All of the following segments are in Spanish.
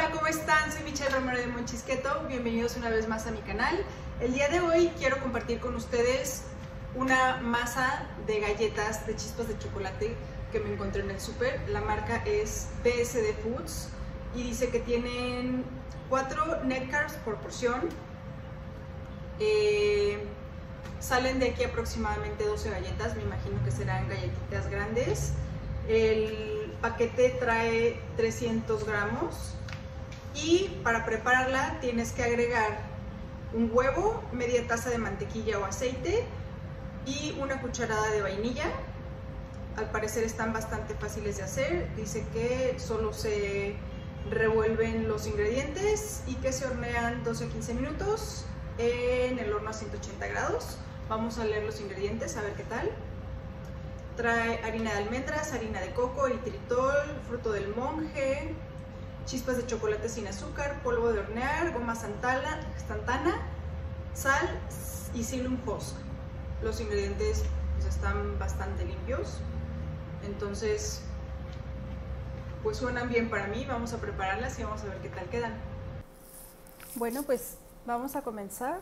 Hola, ¿cómo están? Soy Michelle Romero de Monchisqueto. Bienvenidos una vez más a mi canal. El día de hoy quiero compartir con ustedes una masa de galletas de chispas de chocolate que me encontré en el súper. La marca es BSD Foods y dice que tienen 4 net carbs por porción. Salen de aquí aproximadamente 12 galletas, me imagino que serán galletitas grandes. El paquete trae 300 gramos y para prepararla tienes que agregar un huevo, media taza de mantequilla o aceite y una cucharada de vainilla. Al parecer están bastante fáciles de hacer, dice que solo se revuelven los ingredientes y que se hornean 12 a 15 minutos en el horno a 180 grados. Vamos a leer los ingredientes, a ver qué tal. Trae harina de almendras, harina de coco, eritritol, fruto del monje, chispas de chocolate sin azúcar, polvo de hornear, goma instantánea, sal y psyllium husk. Los ingredientes pues, están bastante limpios, entonces pues suenan bien para mí. Vamos a prepararlas y vamos a ver qué tal quedan. Bueno, pues vamos a comenzar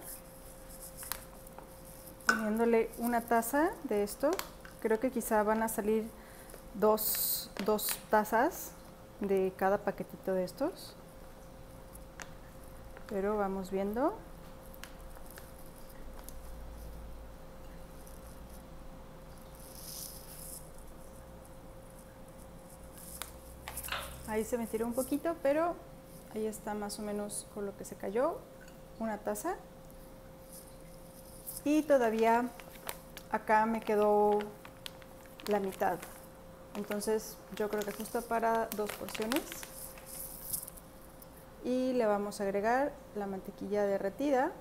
poniéndole una taza de esto. Creo que quizá van a salir dos tazas de cada paquetito de estos, pero vamos viendo. Ahí se me tiró un poquito, pero ahí está más o menos con lo que se cayó, una taza. Y todavía acá me quedó la mitad, entonces yo creo que justo para 2 porciones. Y le vamos a agregar la mantequilla derretida,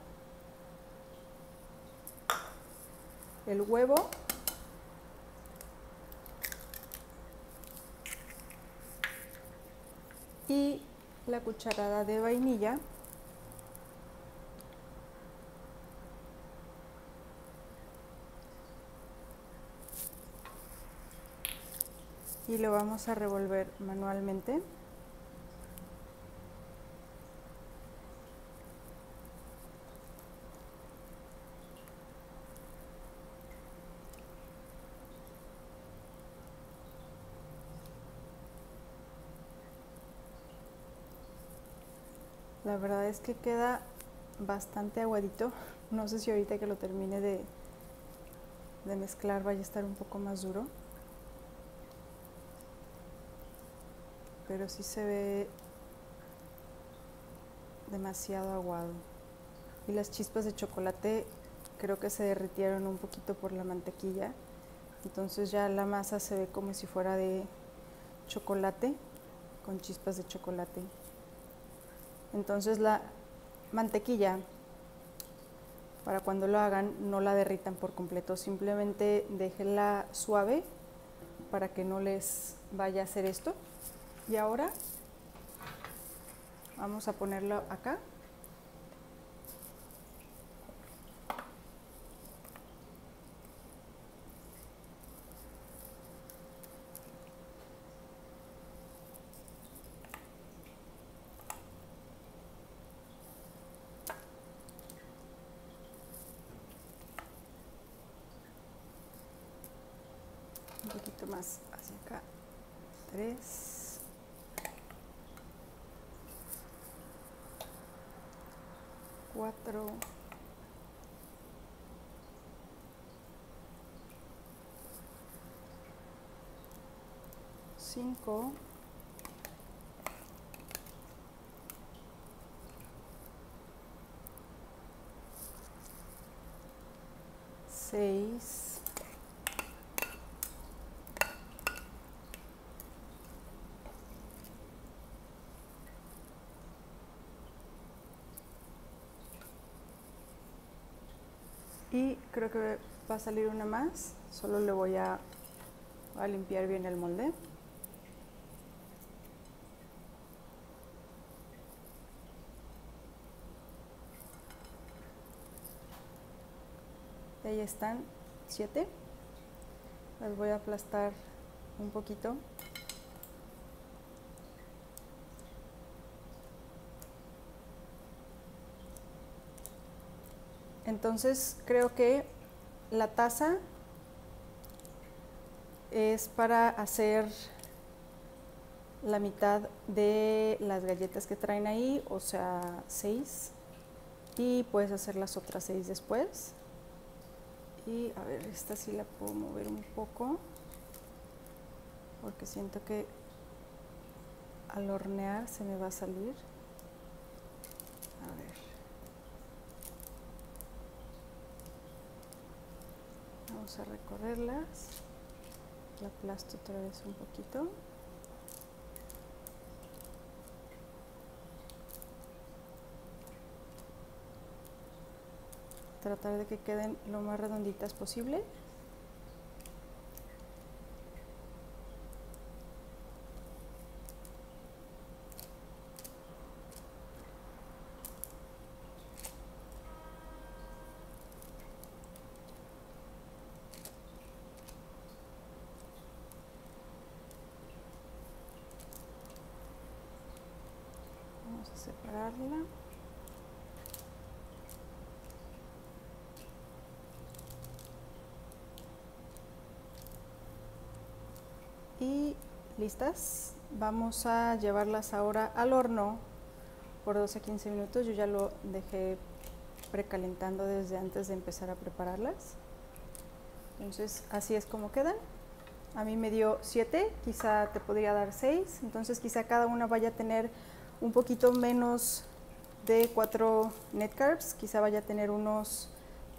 el huevo, y la cucharada de vainilla. Y lo vamos a revolver manualmente. La verdad es que queda bastante aguadito. No sé si ahorita que lo termine de mezclar vaya a estar un poco más duro, pero sí se ve demasiado aguado. Y las chispas de chocolate creo que se derritieron un poquito por la mantequilla, entonces ya la masa se ve como si fuera de chocolate con chispas de chocolate. Entonces la mantequilla, para cuando lo hagan, no la derritan por completo, simplemente déjenla suave para que no les vaya a hacer esto. Y ahora vamos a ponerlo acá. Un poquito más hacia acá. 3, 4, 5, 6, 7 y creo que va a salir una más. Solo le voy a limpiar bien el molde. Y ahí están 7. Las voy a aplastar un poquito Entonces creo que la taza es para hacer la mitad de las galletas que traen ahí, o sea 6, y puedes hacer las otras 6 después. Y a ver, esta sí la puedo mover un poco porque siento que al hornear se me va a salir. A ver, vamos a recorrerlas, la aplasto otra vez un poquito. Tratar de que queden lo más redonditas posible. Vamos a separarla. Y listas. Vamos a llevarlas ahora al horno por 12 a 15 minutos. Yo ya lo dejé precalentando desde antes de empezar a prepararlas. Entonces así es como quedan. A mí me dio 7, quizá te podría dar 6. Entonces quizá cada una vaya a tener un poquito menos de 4 net carbs. Quizá vaya a tener unos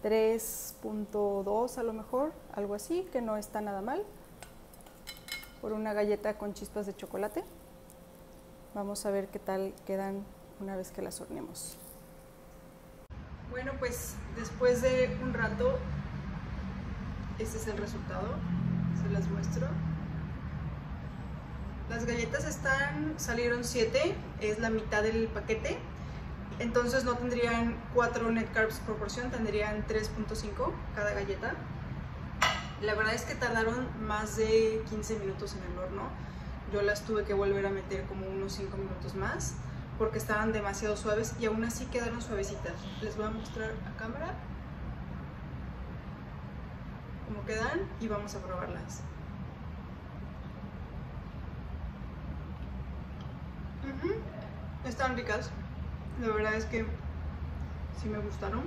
3.2 a lo mejor, algo así, que no está nada mal. Por una galleta con chispas de chocolate. Vamos a ver qué tal quedan una vez que las horneemos. Bueno, pues después de un rato, este es el resultado. Se las muestro. Las galletas salieron 7, es la mitad del paquete. Entonces no tendrían 4 net carbs por porción, tendrían 3.5 cada galleta. La verdad es que tardaron más de 15 minutos en el horno. Yo las tuve que volver a meter como unos 5 minutos más porque estaban demasiado suaves y aún así quedaron suavecitas. Les voy a mostrar a cámara cómo quedan y vamos a probarlas. Están ricas. La verdad es que sí me gustaron.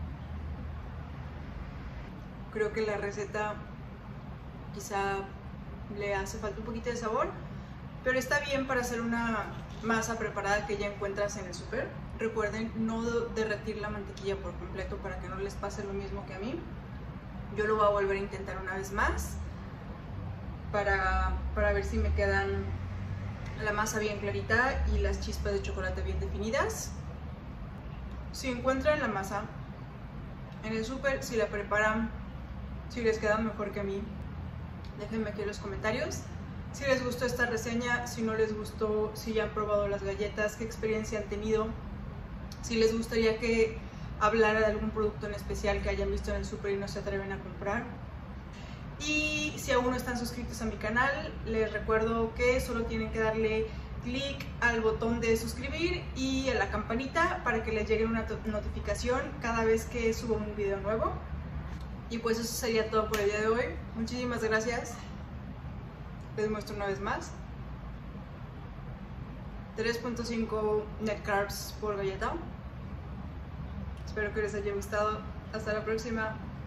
Creo que la receta quizá le hace falta un poquito de sabor, pero está bien para hacer una masa preparada que ya encuentras en el súper. Recuerden no derretir la mantequilla por completo para que no les pase lo mismo que a mí. Yo lo voy a volver a intentar una vez más para ver si me quedan la masa bien clarita y las chispas de chocolate bien definidas. Si encuentran la masa en el súper, si la preparan, si les queda mejor que a mí, déjenme aquí en los comentarios. Si les gustó esta reseña, si no les gustó, si ya han probado las galletas, qué experiencia han tenido, si les gustaría que hablara de algún producto en especial que hayan visto en el súper y no se atreven a comprar. Y si aún no están suscritos a mi canal, les recuerdo que solo tienen que darle clic al botón de suscribir y a la campanita para que les llegue una notificación cada vez que subo un video nuevo. Y pues eso sería todo por el día de hoy. Muchísimas gracias. Les muestro una vez más. 3.5 net carbs por galleta. Espero que les haya gustado. Hasta la próxima.